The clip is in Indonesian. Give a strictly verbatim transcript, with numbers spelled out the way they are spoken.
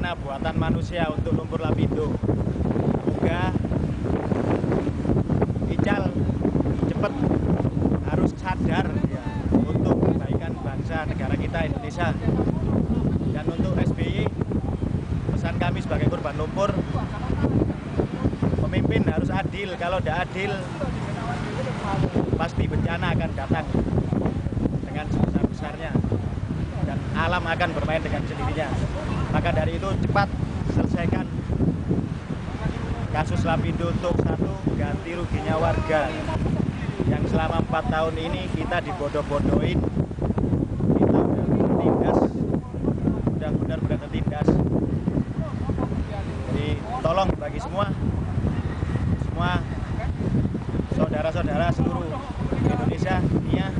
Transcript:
bencana buatan manusia untuk lumpur lapindo. Semoga Ical cepat harus sadar ya, untuk kebaikan bangsa negara kita Indonesia. Dan untuk S B Y, pesan kami sebagai korban lumpur, pemimpin harus adil. Kalau tidak adil, pasti bencana akan datang dengan sebesar-besarnya dan alam akan bermain dengan sendirinya. Maka dari itu cepat selesaikan kasus Lapindo untuk satu, ganti ruginya warga yang selama empat tahun ini kita dibodoh-bodohin, kita udah tertindas, udah benar-benar tertindas. Jadi tolong bagi semua, semua saudara-saudara seluruh Indonesia, dunia,